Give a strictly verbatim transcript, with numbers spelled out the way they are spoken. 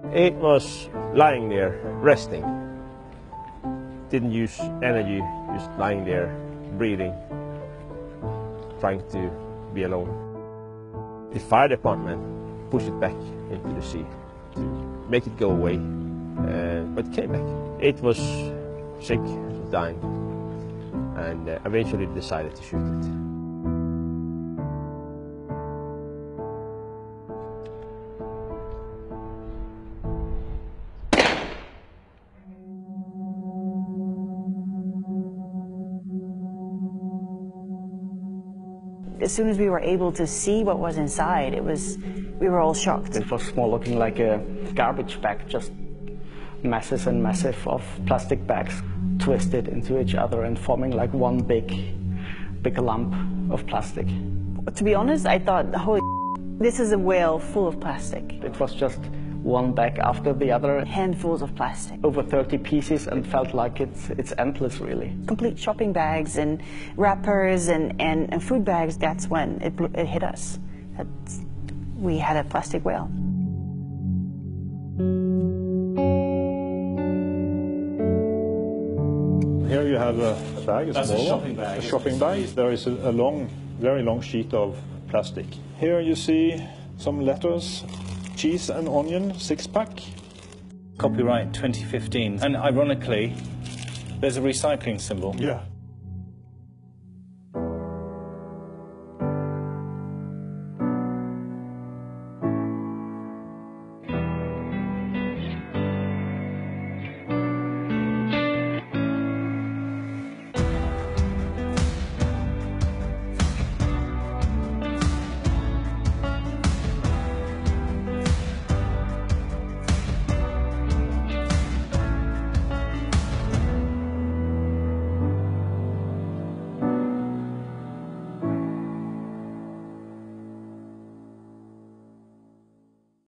It was lying there, resting. Didn't use energy, just lying there, breathing, trying to be alone. The fire department pushed it back into the sea to make it go away, uh, but it came back. It was sick, it was dying, and uh, eventually decided to shoot it. As soon as we were able to see what was inside, it was, we were all shocked. It was more looking like a garbage bag, just masses and massive of plastic bags twisted into each other and forming like one big, big lump of plastic. To be honest, I thought, holy, this is a whale full of plastic. It was just one bag after the other. Handfuls of plastic. Over thirty pieces, and felt like it's, it's endless, really. Complete shopping bags and wrappers and, and, and food bags, that's when it, it hit us. That we had a plastic whale. Here you have a, a bag, a That's small a shopping one. bag. A shopping bag. There is a, a long, very long sheet of plastic. Here you see some letters. Cheese and onion, six-pack. Copyright twenty fifteen. And ironically, there's a recycling symbol. Yeah.